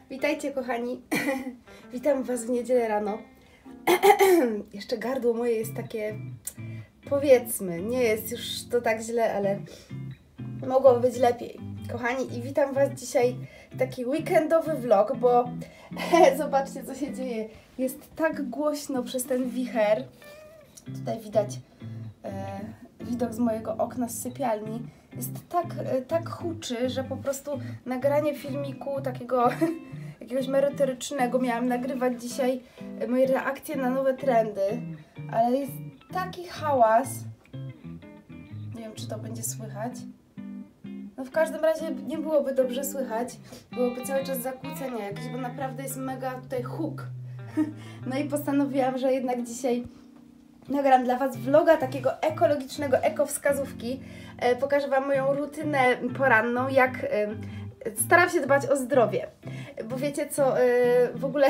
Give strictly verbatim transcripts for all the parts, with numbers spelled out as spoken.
Witajcie kochani, witam Was w niedzielę rano. Jeszcze gardło moje jest takie, powiedzmy, nie jest już to tak źle, ale mogłoby być lepiej. Kochani, i witam Was dzisiaj w taki weekendowy vlog, bo zobaczcie, co się dzieje. Jest tak głośno przez ten wicher. Tutaj widać e, widok z mojego okna z sypialni. Jest tak, e, tak huczy, że po prostu nagranie filmiku takiego jakiegoś merytorycznego miałam nagrywać dzisiaj moje reakcje na nowe trendy, ale jest taki hałas. Nie wiem, czy to będzie słychać. No w każdym razie nie byłoby dobrze słychać, byłoby cały czas zakłócenia jakieś, bo naprawdę jest mega tutaj huk. No i postanowiłam, że jednak dzisiaj nagram dla Was vloga takiego ekologicznego, ekowskazówki. E, pokażę Wam moją rutynę poranną, jak e, staram się dbać o zdrowie. Bo wiecie co, e, w ogóle,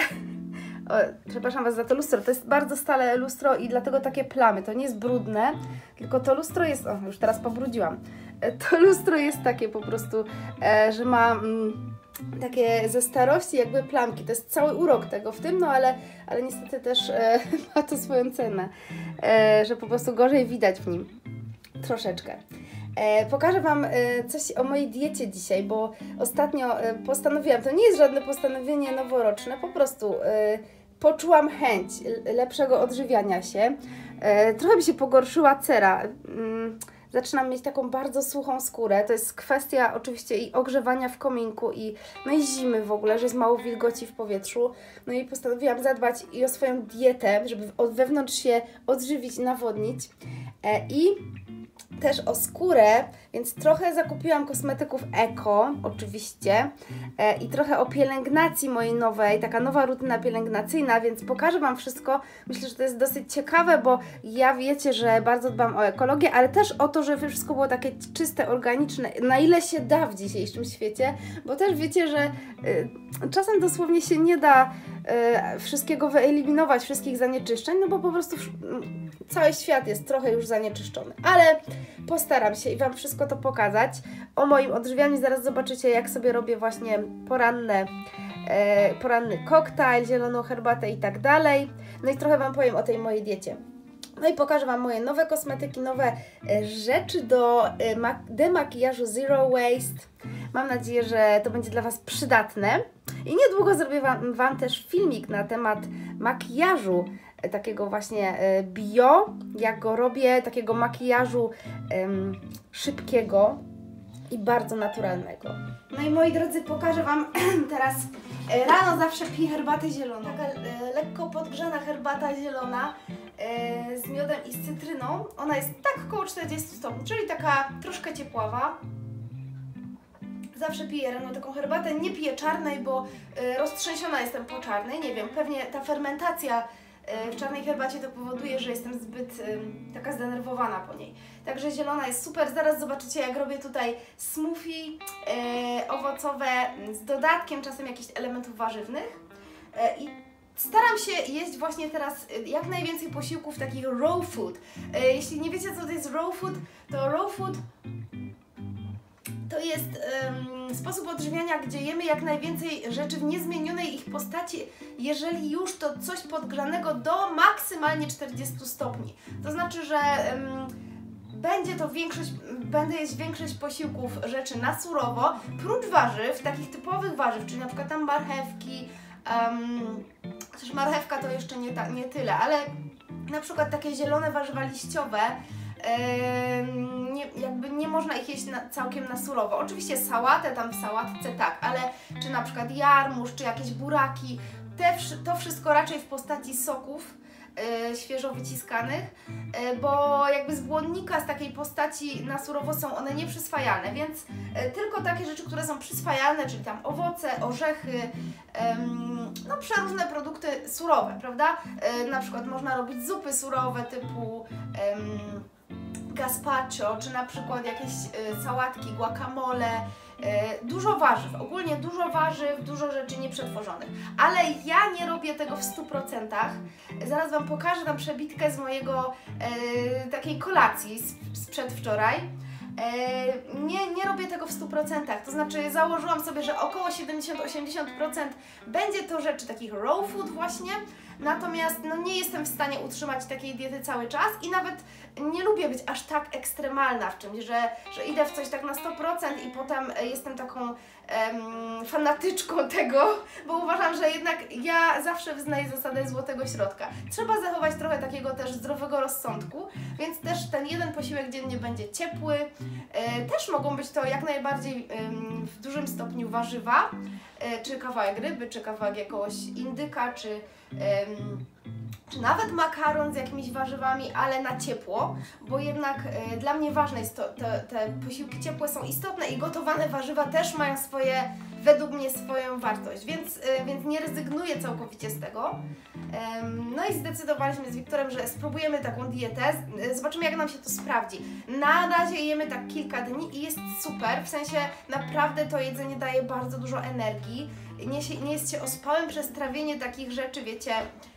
o, przepraszam Was za to lustro, to jest bardzo stale lustro i dlatego takie plamy. To nie jest brudne, tylko to lustro jest, o już teraz pobrudziłam. E, to lustro jest takie po prostu, e, że ma... Mm, takie ze starości jakby plamki, to jest cały urok tego w tym, no ale, ale niestety też e, ma to swoją cenę, e, że po prostu gorzej widać w nim, troszeczkę. E, pokażę Wam e, coś o mojej diecie dzisiaj, bo ostatnio e, postanowiłam, to nie jest żadne postanowienie noworoczne, po prostu e, poczułam chęć lepszego odżywiania się, e, trochę mi się pogorszyła cera, mm, zaczynam mieć taką bardzo suchą skórę. To jest kwestia oczywiście i ogrzewania w kominku i, no i zimy w ogóle, że jest mało wilgoci w powietrzu. No i postanowiłam zadbać i o swoją dietę, żeby od wewnątrz się odżywić, nawodnić. E, I też o skórę, więc trochę zakupiłam kosmetyków eko, oczywiście, e, i trochę o pielęgnacji mojej nowej, taka nowa rutyna pielęgnacyjna, więc pokażę Wam wszystko. Myślę, że to jest dosyć ciekawe, bo ja wiecie, że bardzo dbam o ekologię, ale też o to, żeby wszystko było takie czyste, organiczne, na ile się da w dzisiejszym świecie, bo też wiecie, że y, czasem dosłownie się nie da y, wszystkiego wyeliminować, wszystkich zanieczyszczeń, no bo po prostu y, cały świat jest trochę już zanieczyszczony, ale postaram się i Wam wszystko to pokazać. O moim odżywianiu zaraz zobaczycie, jak sobie robię właśnie poranne, e, poranny koktajl, zieloną herbatę i tak dalej. No i trochę Wam powiem o tej mojej diecie. No i pokażę Wam moje nowe kosmetyki, nowe e, rzeczy do e, mak demakijażu Zero Waste. Mam nadzieję, że to będzie dla Was przydatne. I niedługo zrobię Wam, wam też filmik na temat makijażu takiego właśnie bio, jak go robię, takiego makijażu um, szybkiego i bardzo naturalnego. No i moi drodzy, pokażę Wam teraz, rano zawsze piję herbatę zieloną. Taka e, lekko podgrzana herbata zielona e, z miodem i z cytryną. Ona jest tak około czterdziestu stopni, czyli taka troszkę ciepława. Zawsze piję rano taką herbatę, nie piję czarnej, bo e, roztrzęsiona jestem po czarnej, nie wiem, pewnie ta fermentacja w czarnej herbacie to powoduje, że jestem zbyt um, taka zdenerwowana po niej. Także zielona jest super. Zaraz zobaczycie, jak robię tutaj smoothie e, owocowe z dodatkiem czasem jakichś elementów warzywnych. E, I staram się jeść właśnie teraz jak najwięcej posiłków takich raw food. E, jeśli nie wiecie, co to jest raw food, to raw food to jest um, sposób odżywiania, gdzie jemy jak najwięcej rzeczy w niezmienionej ich postaci, jeżeli już to coś podgrzanego do maksymalnie czterdziestu stopni. To znaczy, że um, będzie to większość, będę jeść większość posiłków rzeczy na surowo, prócz warzyw, takich typowych warzyw, czyli na przykład tam marchewki, um, chociaż marchewka to jeszcze nie, ta, nie tyle, ale na przykład takie zielone warzywa liściowe, Yy, nie, jakby nie można ich jeść na, całkiem na surowo. Oczywiście sałatę tam w sałatce tak, ale czy na przykład jarmuż, czy jakieś buraki, te, to wszystko raczej w postaci soków yy, świeżo wyciskanych, yy, bo jakby z błonnika z takiej postaci na surowo są one nieprzyswajalne, więc yy, tylko takie rzeczy, które są przyswajalne, czyli tam owoce, orzechy, yy, no przeróżne produkty surowe, prawda? Yy, na przykład można robić zupy surowe typu yy, gazpacho, czy na przykład jakieś y, sałatki, guacamole, y, dużo warzyw, ogólnie dużo warzyw, dużo rzeczy nieprzetworzonych, ale ja nie robię tego w stu procentach. Zaraz Wam pokażę tam przebitkę z mojego y, takiej kolacji z, z przedwczoraj. Nie, nie robię tego w stu procentach, to znaczy założyłam sobie, że około siedemdziesiąt do osiemdziesięciu procent będzie to rzeczy takich raw food właśnie, natomiast no, nie jestem w stanie utrzymać takiej diety cały czas i nawet nie lubię być aż tak ekstremalna w czymś, że, że idę w coś tak na sto procent i potem jestem taką em, fanatyczką tego, bo uważam, że jednak ja zawsze wyznaję zasadę złotego środka. Trzeba zachować trochę takiego też zdrowego rozsądku, więc też ten jeden posiłek dziennie będzie ciepły. E, też mogą być to jak najbardziej em, w dużym stopniu warzywa, e, czy kawałek ryby, czy kawałek jakiegoś indyka, czy em, czy nawet makaron z jakimiś warzywami, ale na ciepło, bo jednak e, dla mnie ważne jest to, te, te posiłki ciepłe są istotne i gotowane warzywa też mają swoje, według mnie swoją wartość, więc, e, więc nie rezygnuję całkowicie z tego. E, no i zdecydowaliśmy z Wiktorem, że spróbujemy taką dietę, e, zobaczymy jak nam się to sprawdzi. Na razie jemy tak kilka dni i jest super, w sensie naprawdę to jedzenie daje bardzo dużo energii. Nie, się, nie jest się ospałym przez trawienie takich rzeczy, wiecie,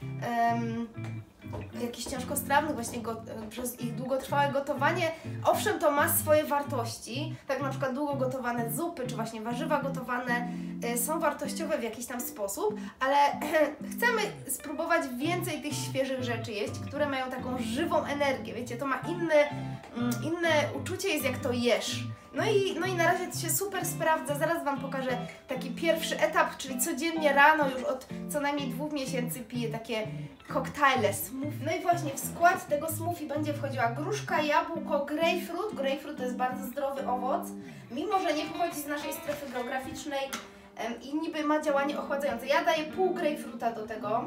um, jakichś ciężkostrawnych, właśnie go, przez ich długotrwałe gotowanie. Owszem, to ma swoje wartości, tak na przykład długo gotowane zupy, czy właśnie warzywa gotowane y, są wartościowe w jakiś tam sposób, ale chcemy spróbować więcej tych świeżych rzeczy jeść, które mają taką żywą energię, wiecie, to ma inne, mm, inne uczucie jest jak to jesz. No i, no i na razie to się super sprawdza, zaraz Wam pokażę taki pierwszy etap, czyli codziennie rano już od co najmniej dwóch miesięcy piję takie koktajle, smoothie. No i właśnie w skład tego smoothie będzie wchodziła gruszka, jabłko, grejpfrut. Grejpfrut to jest bardzo zdrowy owoc, mimo że nie pochodzi z naszej strefy geograficznej em, i niby ma działanie ochładzające. Ja daję pół grejpfruta do tego.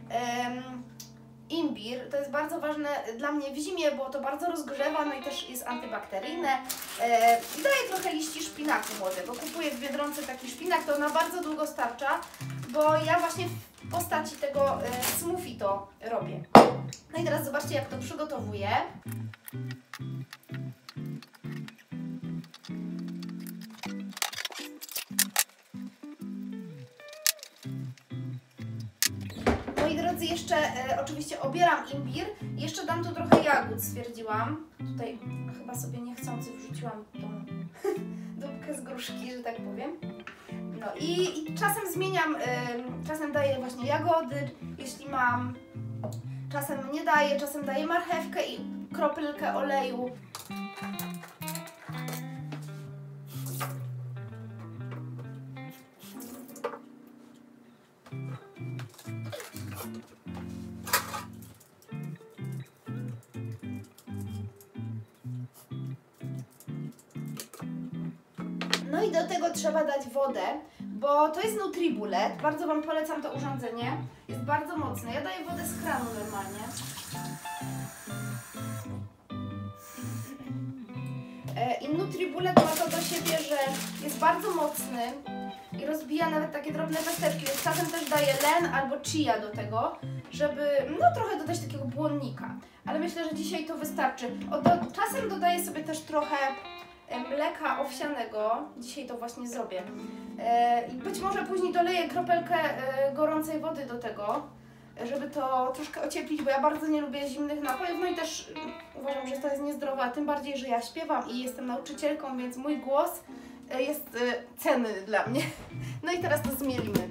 Em, Imbir, to jest bardzo ważne dla mnie w zimie, bo to bardzo rozgrzewa, no i też jest antybakteryjne. E, daję trochę liści szpinaku młodego, kupuję w Biedronce taki szpinak, to na bardzo długo starcza, bo ja właśnie w postaci tego e, smoothie to robię. No i teraz zobaczcie jak to przygotowuję. Moi drodzy, jeszcze e, oczywiście obieram imbir, jeszcze dam tu trochę jagód, stwierdziłam. Tutaj chyba sobie niechcący wrzuciłam tą dupkę z gruszki, że tak powiem. No i, i czasem zmieniam, e, czasem daję właśnie jagody, jeśli mam, czasem nie daję, czasem daję marchewkę i kropelkę oleju. No i do tego trzeba dać wodę, bo to jest Nutribullet, bardzo Wam polecam to urządzenie, jest bardzo mocne. Ja daję wodę z kranu normalnie. I Nutribullet ma to do siebie, że jest bardzo mocny i rozbija nawet takie drobne pesteczki, więc czasem też daję len albo chia do tego, żeby no trochę dodać takiego błonnika, ale myślę, że dzisiaj to wystarczy. O, do, czasem dodaję sobie też trochę mleka owsianego, dzisiaj to właśnie zrobię. E, I być może później doleję kropelkę e, gorącej wody do tego, żeby to troszkę ocieplić, bo ja bardzo nie lubię zimnych napojów, no i też e, uważam, że to jest niezdrowe, a tym bardziej, że ja śpiewam i jestem nauczycielką, więc mój głos e, jest e, cenny dla mnie. No i teraz to zmielimy.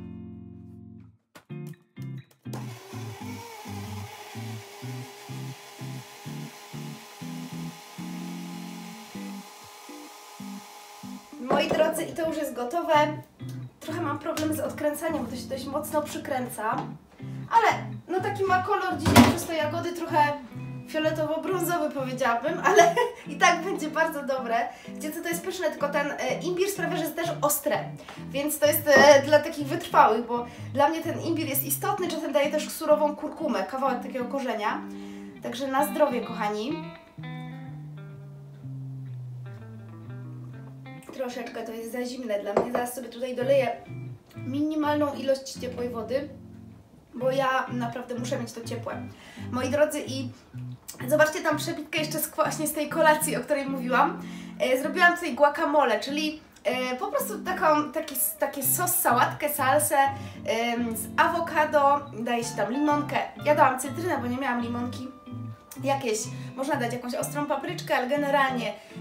Moi drodzy, i to już jest gotowe. Trochę mam problem z odkręcaniem, bo to się dość mocno przykręca. Ale no taki ma kolor dzisiaj przez te jagody trochę fioletowo-brązowy powiedziałabym, ale i tak będzie bardzo dobre. Wiecie co, to jest pyszne, tylko ten e, imbir sprawia, że jest też ostre. Więc to jest e, dla takich wytrwałych, bo dla mnie ten imbir jest istotny, czasem daje też surową kurkumę, kawałek takiego korzenia. Także na zdrowie, kochani. Troszeczkę to jest za zimne dla mnie. Zaraz sobie tutaj doleję minimalną ilość ciepłej wody, bo ja naprawdę muszę mieć to ciepłe. Moi drodzy, i zobaczcie tam przebitkę jeszcze z, właśnie z tej kolacji, o której mówiłam. E, zrobiłam tutaj guacamole, czyli e, po prostu taką, taki, taki sos, sałatkę, salsę e, z awokado, daje się tam limonkę. Ja dałam cytrynę, bo nie miałam limonki. Jakieś, można dać jakąś ostrą papryczkę, ale generalnie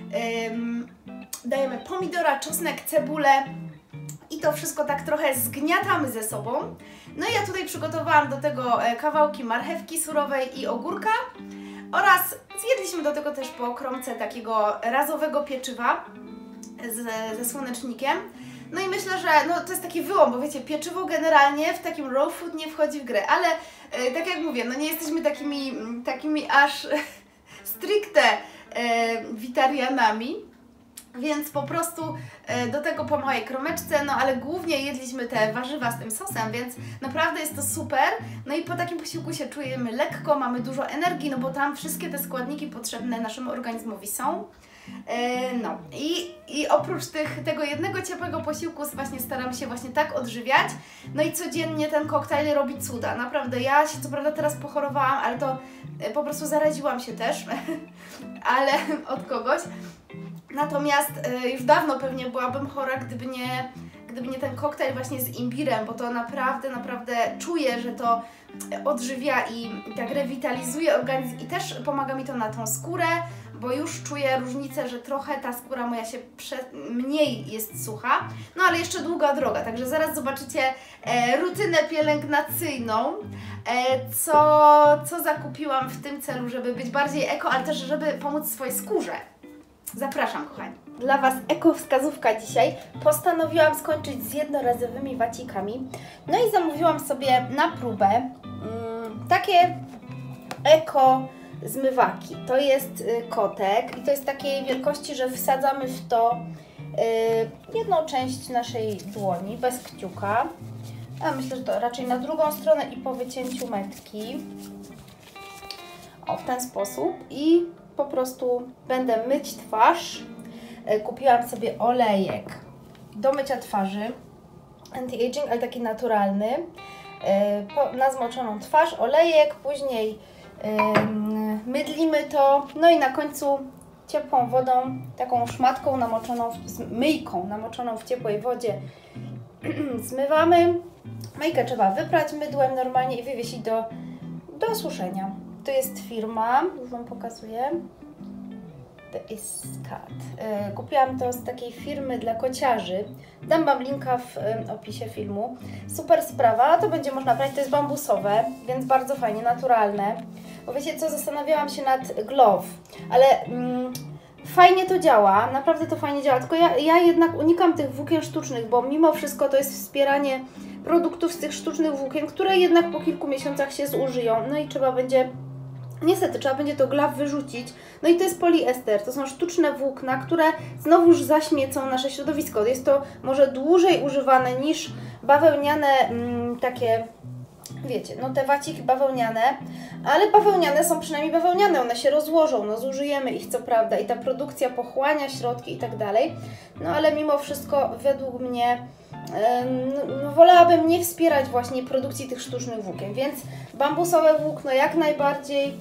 Ym, dajemy pomidora, czosnek, cebulę i to wszystko tak trochę zgniatamy ze sobą. No i ja tutaj przygotowałam do tego kawałki marchewki surowej i ogórka oraz zjedliśmy do tego też po kromce takiego razowego pieczywa z, ze słonecznikiem. No i myślę, że no, to jest taki wyłom, bo wiecie, pieczywo generalnie w takim raw food nie wchodzi w grę, ale e, tak jak mówię, no nie jesteśmy takimi, takimi aż stricte e, witarianami, więc po prostu e, do tego po mojej kromeczce, no ale głównie jedliśmy te warzywa z tym sosem, więc naprawdę jest to super. No i po takim posiłku się czujemy lekko, mamy dużo energii, no bo tam wszystkie te składniki potrzebne naszemu organizmowi są. No i, i oprócz tych, tego jednego ciepłego posiłku właśnie staram się właśnie tak odżywiać. No i codziennie ten koktajl robi cuda. Naprawdę, ja się co prawda teraz pochorowałam, ale to po prostu zaraziłam się też, ale od kogoś. Natomiast już dawno pewnie byłabym chora, gdyby nie, gdyby nie ten koktajl właśnie z imbirem, bo to naprawdę, naprawdę czuję, że to odżywia i tak rewitalizuje organizm i też pomaga mi to na tą skórę, bo już czuję różnicę, że trochę ta skóra moja się prze... mniej jest sucha, no ale jeszcze długa droga, także zaraz zobaczycie e, rutynę pielęgnacyjną, e, co, co zakupiłam w tym celu, żeby być bardziej eko, ale też żeby pomóc swojej skórze. Zapraszam, kochani. Dla Was eko wskazówka dzisiaj. Postanowiłam skończyć z jednorazowymi wacikami, no i zamówiłam sobie na próbę mm, takie eko zmywaki. To jest y, kotek i to jest takiej wielkości, że wsadzamy w to y, jedną część naszej dłoni bez kciuka. A myślę, że to raczej na drugą stronę i po wycięciu metki. O, w ten sposób. I po prostu będę myć twarz. Y, kupiłam sobie olejek do mycia twarzy. Anti-aging, ale taki naturalny. Y, po, na zmoczoną twarz olejek, później mydlimy to, no i na końcu ciepłą wodą, taką szmatką namoczoną, w, myjką namoczoną w ciepłej wodzie zmywamy. Myjkę trzeba wyprać mydłem normalnie i wywiesić do, do suszenia. To jest firma, już Wam pokazuję, The Iscat. Yy, kupiłam to z takiej firmy dla kociarzy. Dam Wam linka w y, opisie filmu. Super sprawa, to będzie można brać, to jest bambusowe, więc bardzo fajnie, naturalne. Bo wiecie co, zastanawiałam się nad Glove, ale mm, fajnie to działa, naprawdę to fajnie działa, tylko ja, ja jednak unikam tych włókien sztucznych, bo mimo wszystko to jest wspieranie produktów z tych sztucznych włókien, które jednak po kilku miesiącach się zużyją, no i trzeba będzie, niestety trzeba będzie to Glove wyrzucić, no i to jest poliester, to są sztuczne włókna, które znowuż zaśmiecą nasze środowisko, jest to może dłużej używane niż bawełniane mm, takie... Wiecie, no te waciki bawełniane, ale bawełniane są przynajmniej bawełniane, one się rozłożą, no zużyjemy ich co prawda i ta produkcja pochłania środki i tak dalej, no ale mimo wszystko według mnie yy, no, wolałabym nie wspierać właśnie produkcji tych sztucznych włókien, więc bambusowe włókno jak najbardziej.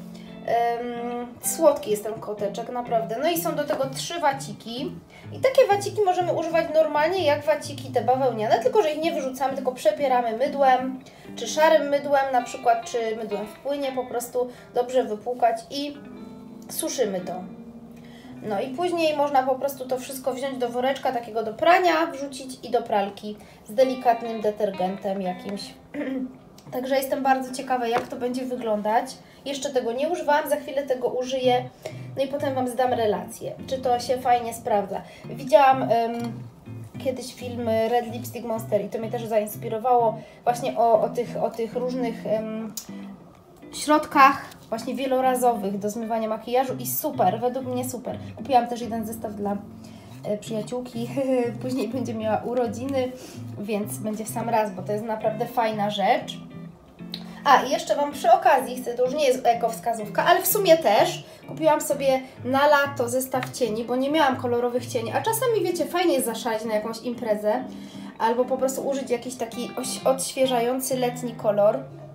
Yy, słodki jest ten koteczek, naprawdę. No i są do tego trzy waciki. I takie waciki możemy używać normalnie jak waciki te bawełniane, tylko że ich nie wyrzucamy, tylko przepieramy mydłem, czy szarym mydłem na przykład, czy mydłem w płynie, po prostu dobrze wypłukać i suszymy to. No i później można po prostu to wszystko wziąć do woreczka takiego do prania, wrzucić i do pralki z delikatnym detergentem jakimś. Także jestem bardzo ciekawa, jak to będzie wyglądać. Jeszcze tego nie używałam, za chwilę tego użyję, no i potem Wam zdam relację, czy to się fajnie sprawdza. Widziałam um, kiedyś film Red Lipstick Monster i to mnie też zainspirowało właśnie o, o, tych, o tych różnych um, środkach właśnie wielorazowych do zmywania makijażu i super, według mnie super. Kupiłam też jeden zestaw dla e, przyjaciółki, później będzie miała urodziny, więc będzie w sam raz, bo to jest naprawdę fajna rzecz. A i jeszcze Wam przy okazji chcę, to już nie jest eko wskazówka, ale w sumie też kupiłam sobie na lato zestaw cieni, bo nie miałam kolorowych cieni, a czasami wiecie, fajnie jest zaszaleć na jakąś imprezę albo po prostu użyć jakiś taki odświeżający letni kolor.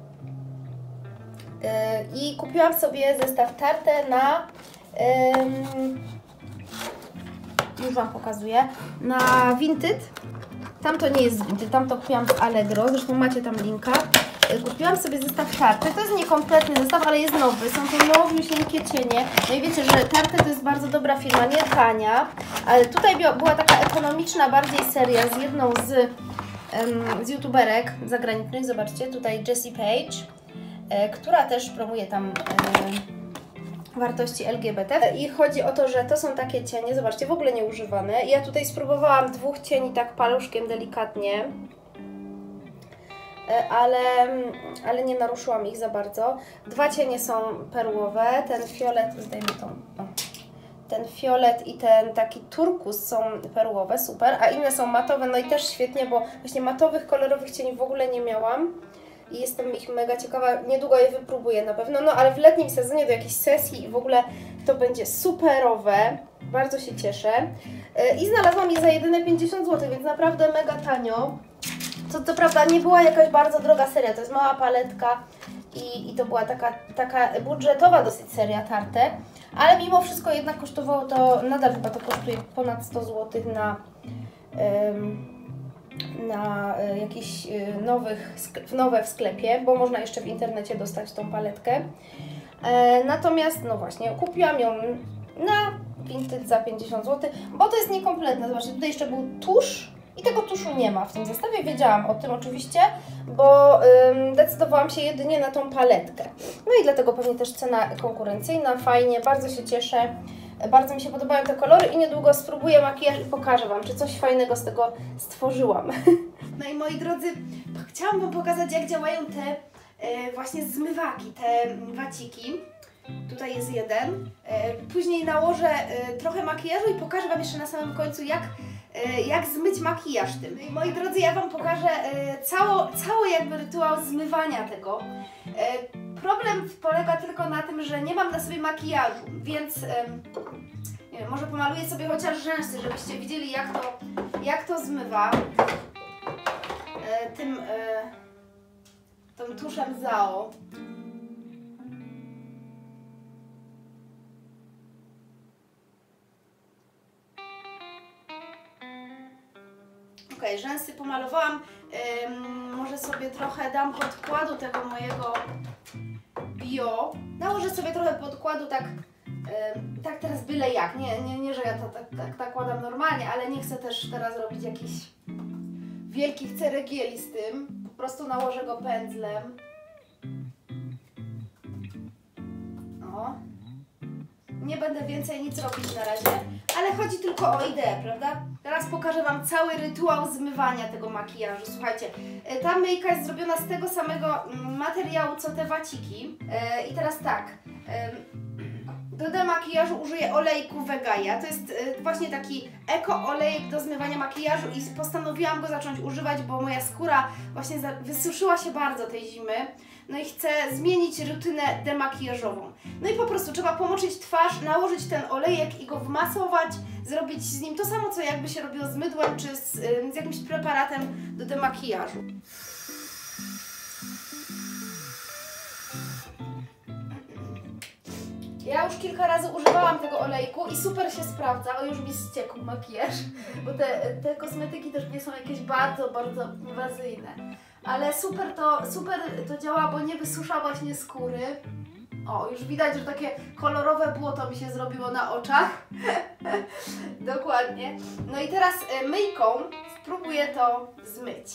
Yy, I kupiłam sobie zestaw Tarte na, yy, już Wam pokazuję, na Vinted. Tam to nie jest z Vinted, tam to kupiłam z Allegro, zresztą macie tam linka. kupiłam sobie zestaw Tarty. To jest niekompletny zestaw, ale jest nowy. Są to nowiusieńkie cienie. No i wiecie, że Tarty to jest bardzo dobra firma, nie tania, ale tutaj była taka ekonomiczna bardziej seria z jedną z, um, z youtuberek zagranicznych. Zobaczcie, tutaj Jessie Page, e, która też promuje tam e, wartości L G B T. I chodzi o to, że to są takie cienie, zobaczcie, w ogóle nieużywane. Ja tutaj spróbowałam dwóch cieni tak paluszkiem delikatnie, ale, ale nie naruszyłam ich za bardzo. Dwa cienie są perłowe, ten fiolet, zdejmę tą, o, ten fiolet i ten taki turkus są perłowe, super, a inne są matowe, no i też świetnie, bo właśnie matowych, kolorowych cieni w ogóle nie miałam i jestem ich mega ciekawa, niedługo je wypróbuję na pewno, no ale w letnim sezonie do jakiejś sesji i w ogóle to będzie superowe, bardzo się cieszę. I znalazłam je za jedyne pięćdziesiąt złotych, więc naprawdę mega tanio. To, to prawda, nie była jakaś bardzo droga seria, to jest mała paletka i, i to była taka, taka budżetowa dosyć seria Tarte, ale mimo wszystko jednak kosztowało to, nadal chyba to kosztuje ponad sto złotych na, ym, na y, jakieś y, nowych, nowe w sklepie, bo można jeszcze w internecie dostać tą paletkę. E, natomiast, no właśnie, kupiłam ją na Vinted za pięćdziesiąt złotych, bo to jest niekompletne. Zobaczcie, tutaj jeszcze był tusz. I tego tuszu nie ma w tym zestawie, wiedziałam o tym oczywiście, bo ym, decydowałam się jedynie na tą paletkę. No i dlatego pewnie też cena konkurencyjna, fajnie, bardzo się cieszę, bardzo mi się podobają te kolory i niedługo spróbuję makijaż i pokażę Wam, czy coś fajnego z tego stworzyłam. No i moi drodzy, chciałam Wam pokazać, jak działają te e, właśnie zmywaki, te waciki. Tutaj jest jeden. E, później nałożę e, trochę makijażu i pokażę Wam jeszcze na samym końcu, jak jak zmyć makijaż tym. I moi drodzy, ja Wam pokażę e, cało, cały jakby rytuał zmywania tego. E, problem polega tylko na tym, że nie mam na sobie makijażu, więc e, nie wiem, może pomaluję sobie chociaż rzęsy, żebyście widzieli, jak to, jak to zmywa e, tym, e, tym tuszem Zao. Ok, rzęsy pomalowałam, ym, może sobie trochę dam podkładu tego mojego bio, nałożę sobie trochę podkładu tak, ym, tak teraz byle jak, nie, nie, nie że ja to tak, tak, tak kładam normalnie, ale nie chcę też teraz robić jakichś wielkich ceregieli z tym, po prostu nałożę go pędzlem. O. Nie będę więcej nic robić na razie, ale chodzi tylko o ideę, prawda? Teraz pokażę Wam cały rytuał zmywania tego makijażu. Słuchajcie, ta myjka jest zrobiona z tego samego materiału, co te waciki. I teraz tak, do demakijażu użyję olejku Vegaia. To jest właśnie taki eko olejek do zmywania makijażu i postanowiłam go zacząć używać, bo moja skóra właśnie wysuszyła się bardzo tej zimy. No i chcę zmienić rutynę demakijażową. No i po prostu trzeba pomoczyć twarz, nałożyć ten olejek i go wmasować, zrobić z nim to samo, co jakby się robiło z mydłem czy z, z jakimś preparatem do demakijażu. Ja już kilka razy używałam tego olejku i super się sprawdza. O, już mi ściekł makijaż, bo te, te kosmetyki też nie są jakieś bardzo, bardzo inwazyjne. Ale super to, super to działa, bo nie wysusza właśnie skóry. O, już widać, że takie kolorowe błoto mi się zrobiło na oczach. Dokładnie. No i teraz myjką spróbuję to zmyć.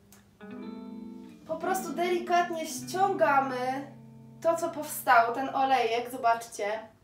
Po prostu delikatnie ściągamy to, co powstało, ten olejek, zobaczcie.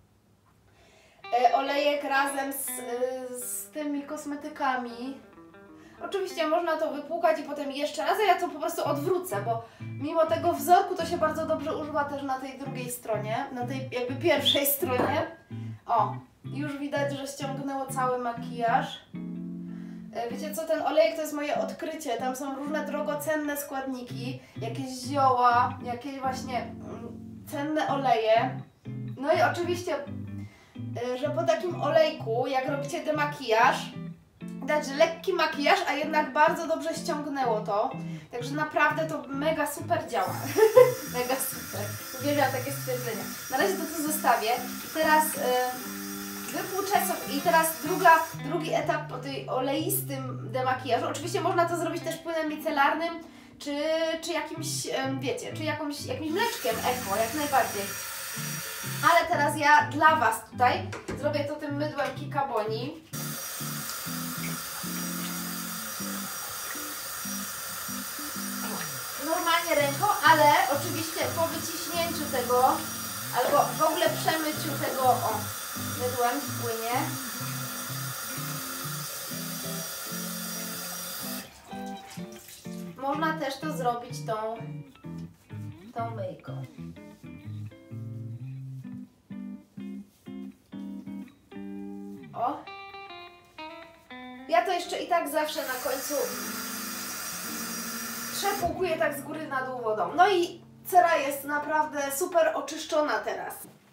Olejek razem z, z tymi kosmetykami. Oczywiście można to wypłukać i potem jeszcze raz, a ja to po prostu odwrócę, bo mimo tego wzorku to się bardzo dobrze używa też na tej drugiej stronie, na tej jakby pierwszej stronie. O, już widać, że ściągnęło cały makijaż. Wiecie co, ten olejek to jest moje odkrycie, tam są różne drogocenne składniki, jakieś zioła, jakieś właśnie cenne oleje. No i oczywiście, że po takim olejku, jak robicie demakijaż, widać, że lekki makijaż, a jednak bardzo dobrze ściągnęło to. Także naprawdę to mega super działa. Mega super. Uwielbiam takie stwierdzenia. Na razie to tu zostawię. I teraz yy, wypłuczę sobie. I teraz druga, drugi etap po tej oleistym demakijażu. Oczywiście można to zrobić też płynem micelarnym, czy, czy jakimś, wiecie, czy jakimś, jakimś mleczkiem eko, jak najbardziej. Ale teraz ja dla Was tutaj zrobię to tym mydłem Kikaboni. Normalnie ręką, ale oczywiście po wyciśnięciu tego, albo w ogóle przemyciu tego, o, mydłem płynie. Można też to zrobić tą, tą myjką. O. Ja to jeszcze i tak zawsze na końcu przepłukuję tak z góry na dół wodą. No i cera jest naprawdę super oczyszczona teraz.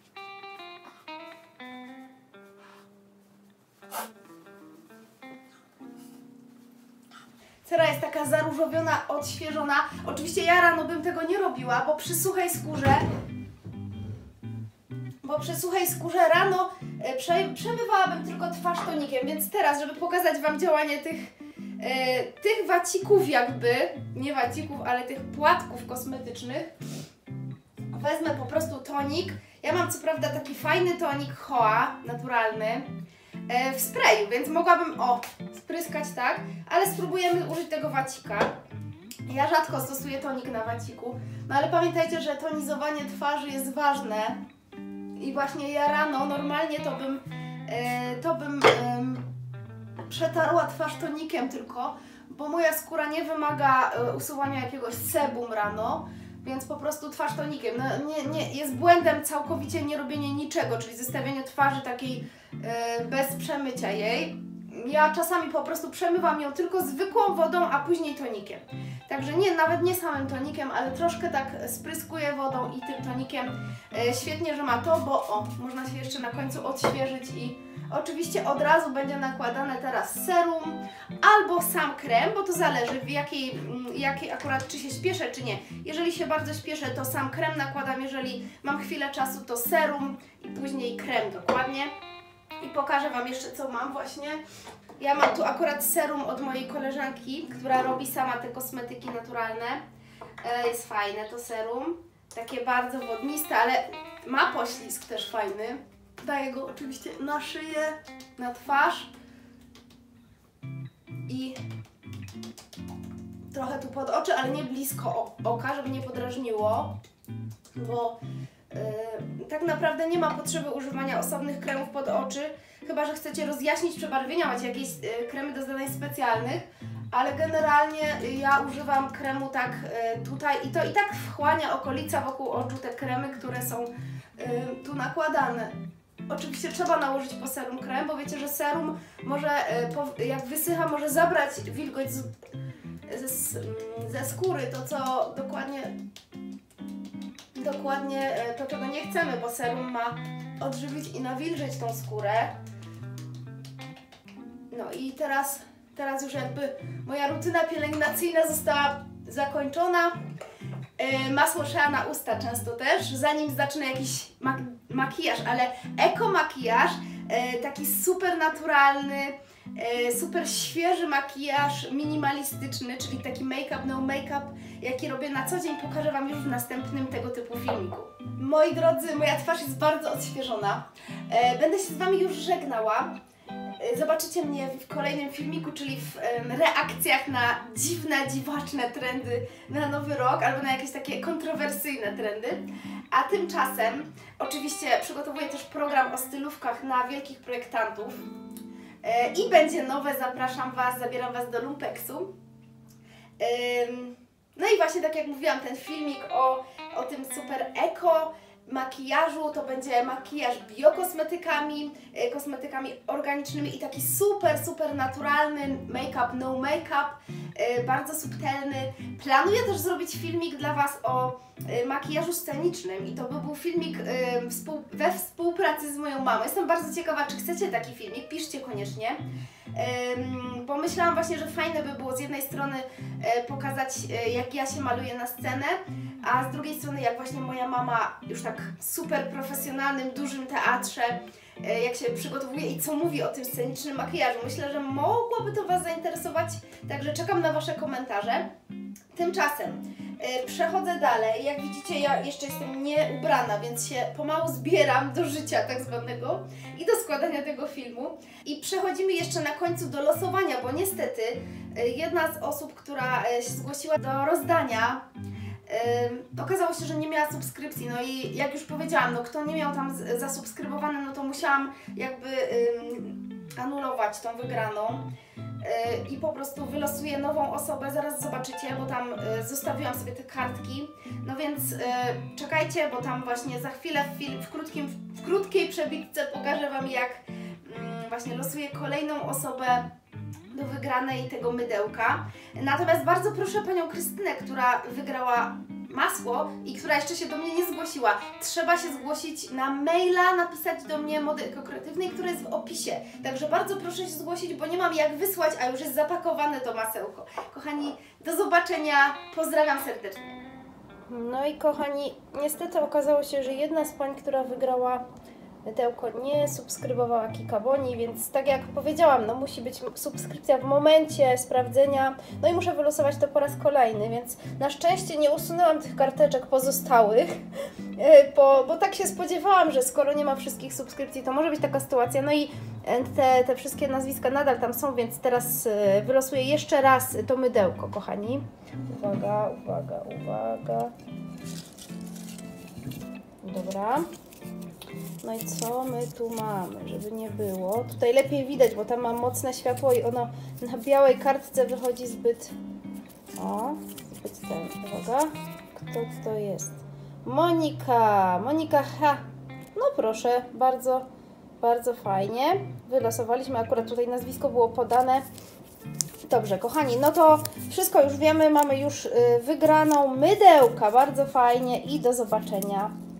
Cera jest taka zaróżowiona, odświeżona. Oczywiście ja rano bym tego nie robiła, bo przy suchej skórze bo przy suchej skórze rano prze, przemywałabym tylko twarz tonikiem, więc teraz, żeby pokazać Wam działanie tych, e, tych wacików jakby, nie wacików, ale tych płatków kosmetycznych, wezmę po prostu tonik. Ja mam co prawda taki fajny tonik H O A, naturalny, e, w sprayu, więc mogłabym, o, spryskać tak, ale spróbujemy użyć tego wacika. Ja rzadko stosuję tonik na waciku, no ale pamiętajcie, że tonizowanie twarzy jest ważne. I właśnie ja rano normalnie to bym, e, to bym e, przetarła twarz tonikiem tylko, bo moja skóra nie wymaga e, usuwania jakiegoś sebum rano, więc po prostu twarz tonikiem. No, nie, nie, jest błędem całkowicie nie robienie niczego, czyli zostawienie twarzy takiej e, bez przemycia jej. Ja czasami po prostu przemywam ją tylko zwykłą wodą, a później tonikiem. Także nie, nawet nie samym tonikiem, ale troszkę tak spryskuję wodą i tym tonikiem. E, świetnie, że ma to, bo o, można się jeszcze na końcu odświeżyć i oczywiście od razu będzie nakładane teraz serum albo sam krem, bo to zależy w jakiej, jakiej akurat, czy się śpieszę, czy nie. Jeżeli się bardzo śpieszę, to sam krem nakładam, jeżeli mam chwilę czasu, to serum i później krem dokładnie. I pokażę Wam jeszcze, co mam właśnie. Ja mam tu akurat serum od mojej koleżanki, która robi sama te kosmetyki naturalne. E, jest fajne to serum. Takie bardzo wodniste, ale ma poślizg też fajny. Daję go oczywiście na szyję, na twarz. I trochę tu pod oczy, ale nie blisko oka, żeby nie podrażniło. Bo Yy, tak naprawdę nie ma potrzeby używania osobnych kremów pod oczy, chyba że chcecie rozjaśnić przebarwienia, macie jakieś yy, kremy do zadań specjalnych, ale generalnie ja używam kremu tak yy, tutaj i to i tak wchłania okolica wokół oczu te kremy, które są yy, tu nakładane. Oczywiście trzeba nałożyć po serum krem, bo wiecie, że serum może, yy, po, jak wysycha, może zabrać wilgoć z, z, ze skóry, to co dokładnie Dokładnie to, czego nie chcemy, bo serum ma odżywić i nawilżyć tą skórę. No i teraz, teraz już jakby moja rutyna pielęgnacyjna została zakończona. Yy, masło shea na usta często też, zanim zacznę jakiś mak makijaż, ale eko makijaż, yy, taki super naturalny, yy, super świeży makijaż minimalistyczny, czyli taki make-up, no make-up, jaki robię na co dzień, pokażę Wam już w następnym tego typu filmiku. Moi drodzy, moja twarz jest bardzo odświeżona. Yy, będę się z Wami już żegnała. Zobaczycie mnie w kolejnym filmiku, czyli w reakcjach na dziwne, dziwaczne trendy na nowy rok albo na jakieś takie kontrowersyjne trendy. A tymczasem oczywiście przygotowuję też program o stylówkach na wielkich projektantów i będzie nowe, zapraszam Was, zabieram Was do Lumpeksu. No i właśnie tak jak mówiłam, ten filmik o, o tym super eko makijażu, to będzie makijaż biokosmetykami, kosmetykami organicznymi i taki super, super naturalny make-up, no make-up, bardzo subtelny. Planuję też zrobić filmik dla Was o makijażu scenicznym i to by był filmik we współpracy z moją mamą. Jestem bardzo ciekawa, czy chcecie taki filmik, piszcie koniecznie. Bo myślałam właśnie, że fajne by było z jednej strony pokazać, jak ja się maluję na scenę, a z drugiej strony jak właśnie moja mama już tak super profesjonalnym, dużym teatrze, jak się przygotowuje i co mówi o tym scenicznym makijażu. Myślę, że mogłoby to Was zainteresować, także czekam na Wasze komentarze. Tymczasem yy, przechodzę dalej. Jak widzicie, ja jeszcze jestem nieubrana, więc się pomału zbieram do życia tak zwanego i do składania tego filmu. I przechodzimy jeszcze na końcu do losowania, bo niestety yy, jedna z osób, która yy, się zgłosiła do rozdania, Yy, okazało się, że nie miała subskrypcji, no i jak już powiedziałam, no kto nie miał tam z, zasubskrybowane, no to musiałam jakby yy, anulować tą wygraną yy, i po prostu wylosuję nową osobę, zaraz zobaczycie, bo tam yy, zostawiłam sobie te kartki, no więc yy, czekajcie, bo tam właśnie za chwilę w, film, w, krótkim, w krótkiej przebitce pokażę Wam, jak yy, właśnie losuję kolejną osobę do wygranej tego mydełka. Natomiast bardzo proszę Panią Krystynę, która wygrała masło i która jeszcze się do mnie nie zgłosiła. Trzeba się zgłosić na maila, napisać do mnie Mody Ekokreatywnej, który jest w opisie. Także bardzo proszę się zgłosić, bo nie mam jak wysłać, a już jest zapakowane to masełko. Kochani, do zobaczenia. Pozdrawiam serdecznie. No i kochani, niestety okazało się, że jedna z pań, która wygrała mydełko, nie subskrybowała Kikaboni, więc tak jak powiedziałam, no musi być subskrypcja w momencie sprawdzenia, no i muszę wylosować to po raz kolejny, więc na szczęście nie usunęłam tych karteczek pozostałych, bo, bo tak się spodziewałam, że skoro nie ma wszystkich subskrypcji, to może być taka sytuacja, no i te, te wszystkie nazwiska nadal tam są, więc teraz wylosuję jeszcze raz to mydełko, kochani. Uwaga, uwaga, uwaga. Dobra. No i co my tu mamy, żeby nie było? Tutaj lepiej widać, bo tam mam mocne światło i ono na białej kartce wychodzi zbyt... O, zbyt ten. Uwaga. Kto to jest? Monika! Monika H. No proszę, bardzo, bardzo fajnie. Wylosowaliśmy, akurat tutaj nazwisko było podane. Dobrze, kochani, no to wszystko już wiemy, mamy już wygraną mydełka, bardzo fajnie i do zobaczenia